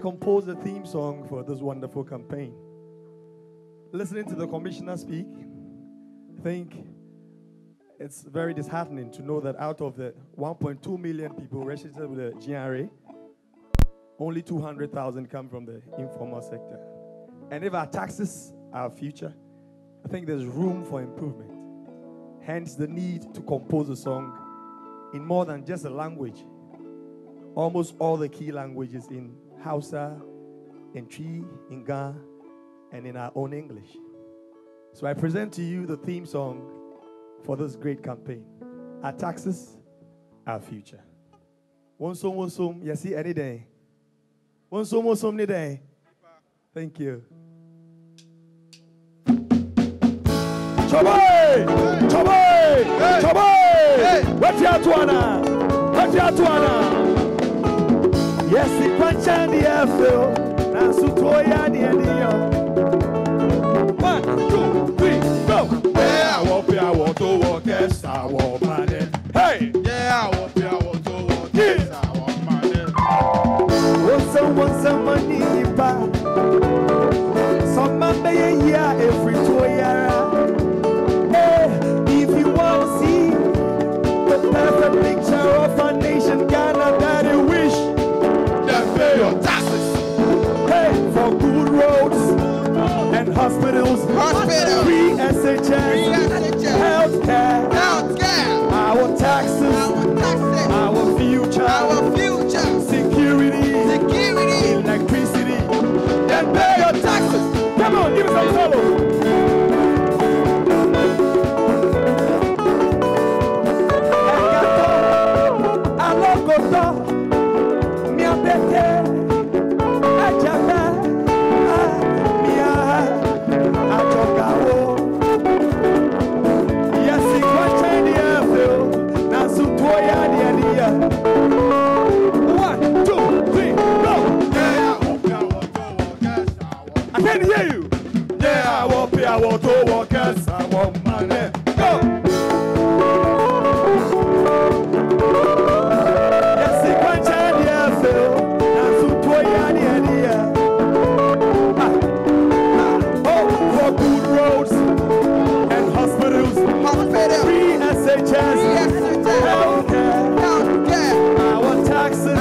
composed a theme song for this wonderful campaign. Listening to the commissioner speak, I think it's very disheartening to know that out of the 1.2 million people registered with the GRA, only 200,000 come from the informal sector. And if our taxes are our future, I think there's room for improvement. Hence the need to compose a song in more than just a language. Almost all the key languages in Hausa, in Twi, in Ga, and in our own English. So I present to you the theme song for this great campaign. Our taxes, our future. Wonsum, you see any day. Wonsum any day. Thank you. Choboy! Choboy! Choboy! What's your tuana? What's your tuana? Yes, the Panchan the Afro, Nasutoya the Adio. 1, 2, 3, go! Yeah, I want to walk, yes, I want money. Hey! Yeah, I want to walk, yes, I want money. Want some money, some man be a year every 2 years. Hey, if you want to see the perfect picture of a nation, Ghana, that you wish. Pay your taxes. Hey, for good roads and hospitals, free SHS, healthcare, our taxes, our future, security, electricity. Then pay your taxes. Come on, give us some solo. I want to walk as I want money. Go! Yes, it can't change the Phil. That's who toy idea. Oh, for good roads and hospitals, free SHS, healthcare, our taxes.